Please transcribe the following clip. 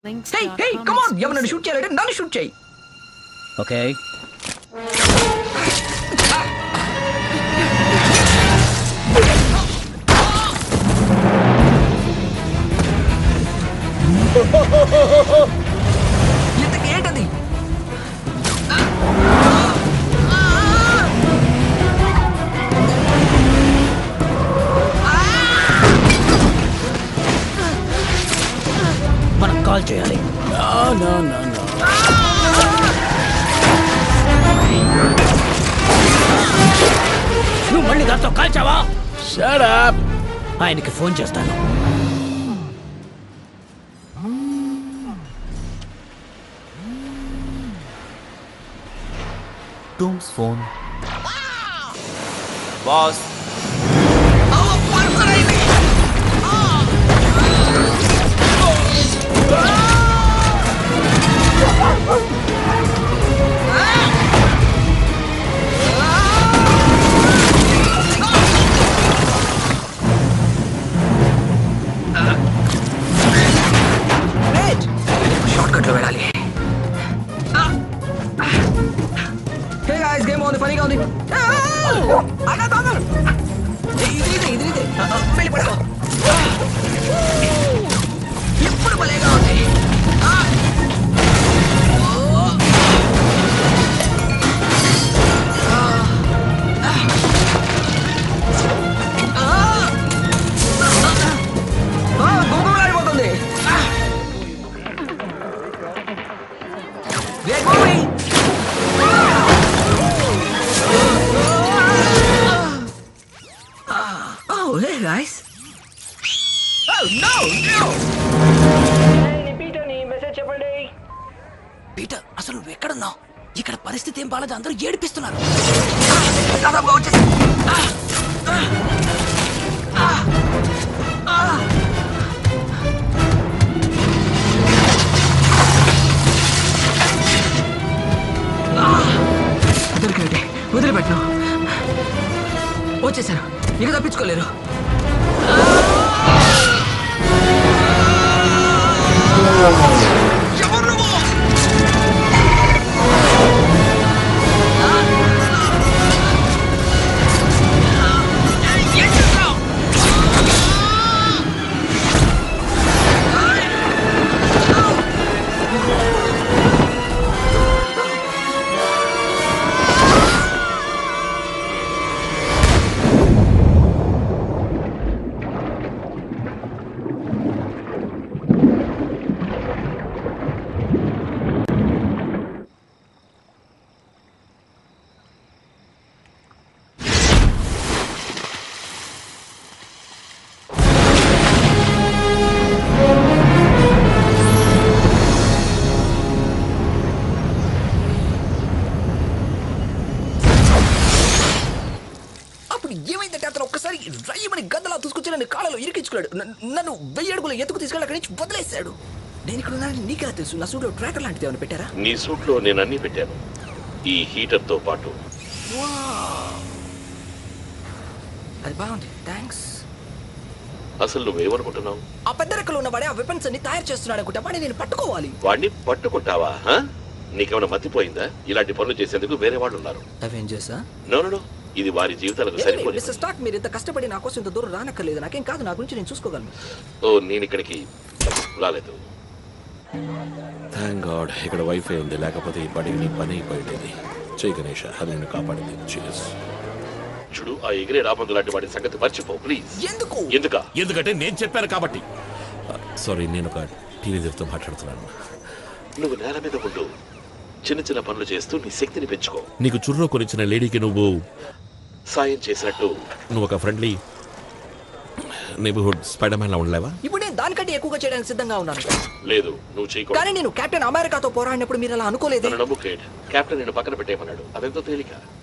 Hey, come on! ఎవరిని shoot చేయాలంటే నన్ను షూట్ చేయి. ఓకే ఇంతకీ ఏంటది? మనం కాల్ చేయాలి. నువ్వు మళ్ళీ దాంతో కాల్చావా? ఆయనకి ఫోన్ చేస్తాను. Doom's phone. Boss. Short cut లో వెళ్ళాలి. హే గాయ్స్, గేమ్ ఉంది, ఫనీగా ఉంది. ఇది వెళ్ళిపడుకో. ఇప్పుడు భలేగా ఉంది. గుమ్మలాడిపోతుంది. Oh, hey guys. Oh no, no. Peter, అసలు నువ్వు ఎక్కడున్నావు? ఇక్కడ పరిస్థితి ఏం బాలేదు, అందరూ ఏడిపిస్తున్నారు. దొరికినట్టే, వదిలిపెట్టు. వచ్చేసాను, ఇక తప్పించుకోలేరు. ఏమైందంటే అతను ఒక్కసారి రయ్యమని గద్దలా తీసుకొచ్చి నన్ను కాళ్ళలో ఇరికించుకున్నాడు. నన్ను 1000 అడుగుల ఎత్తుకు తీసుకెళ్ళి అక్కడి నుంచి వదిలేశాడు. నేను ఇక్కడ ఉన్నానని నీకెలా తెలుసు? నా సూట్లో ట్రాకర్ లాంటిది ఏమైనా పెట్టారా? నీ సూట్లో నేను అన్ని పెట్టాను, ఈ హీటర్ తో పాటు. అది బాగుంది, థ్యాంక్స్. అసలు నువ్వేమనుకుంటున్నావు? ఆ పెద్ద రెక్కలు ఉన్నవాడే ఆ వెపన్స్ అన్ని తయారు చేస్తున్నాడు అనుకుంటా. వాడిని నేను పట్టుకోవాలి. వాడిని పట్టుకుంటావా? నీకేమైనా మతిపోయిందా? ఇలాంటి పనులు చేసేందుకు వేరే వాళ్ళు ఉన్నారు. అవెంజర్సా? నో, ఇది వారి జీవితాలకు సరిపోలేదు. మిస్టర్ స్టార్క్, మీరు ఇంత కష్టపడి నా కోసం ఇంత దూరం రానక్కర్లేదు. నాకేం కాదు, నా గురించి నేను చూసుకోగలను. నేను ఇక్కడికి రాలేదు. థ్యాంక్ గాడ్ ఇక్కడ వైఫై ఉంది, లేకపోతే ఈ పడికి నీ పని అయిపోయేది. చెయ్యి గణేష, అది నేను కాపాడింది. చీర్స్. చూడు, ఆ ఎగిరే రాబందు లాంటి వాడి సంగతి మర్చిపో ప్లీజ్. ఎందుకంటే నేను చెప్పాను కాబట్టి. సారీ, నేను ఒక టీనేజర్తో మాట్లాడుతున్నాను. నువ్వు నేల మీద ఉండు, చిన్న చిన్న పనులు చేస్తూ నీ శక్తిని పెంచుకో. నీకు చుర్రో కొనిచ్చిన లేడీకి నువ్వు సాయం చేసినట్టు నువ్వు ఒక ఫ్రెండ్లీ నైబర్హుడ్ స్పైడర్ మ్యాన్ లా ఉండలేవా? ఇప్పుడు నేను దానికంటే ఎక్కువగా చేయడానికి సిద్ధంగా ఉన్నాను. లేదు, నువ్వు చేయకూడదు. కానీ నేను కెప్టెన్ అమెరికాతో పోరాడినప్పుడు మీరు అలా అనుకోలేదు. నన్ను నమ్ము కేట్, కెప్టెన్ నేను పక్కన పెట్టేయమన్నాడు. అదెంతో తేలిక.